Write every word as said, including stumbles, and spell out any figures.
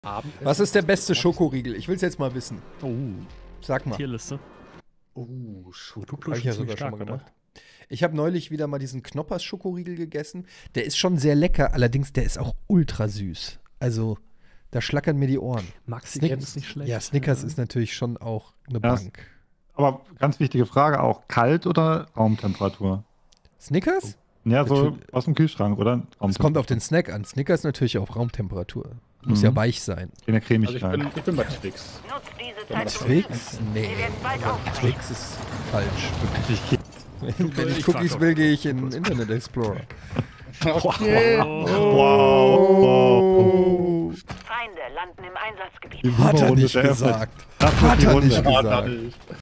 Abendessen. Was ist der beste Schokoriegel? Ich will es jetzt mal wissen. Oh, Sag mal. Tierliste. Oh, Duplo Hab ich ja sogar schon mal gemacht. Ich habe neulich wieder mal diesen Knoppers Schokoriegel gegessen. Der ist schon sehr lecker, allerdings der ist auch ultra süß. Also, da schlackern mir die Ohren. Maxi Snick- kennt es nicht schlecht. Ja, Snickers ist natürlich schon auch eine Ja, Bank. Aber ganz wichtige Frage auch, kalt oder Raumtemperatur? Snickers? Ja, so Natürlich. aus dem Kühlschrank, oder? Es kommt auf den Snack an. Snickers natürlich auf Raumtemperatur. Muss Mhm. ja weich sein. In der Also ich Cremigkeit. bin, ich bin bei Twix. Nutzt diese Wenn man Zeit das zum Twix? Üben. Nee. Sie werden bald aufsteigen. Twix ist falsch. Richtig. Wenn ich ich Cookies frag will, gehe ich in Internet Explorer. Okay. Wow. wow. Feinde landen im Einsatzgebiet. Die Hat er Wurmrunde nicht der F. gesagt. Das wird Hat die er Runde. nicht Ah, gesagt. dadurch.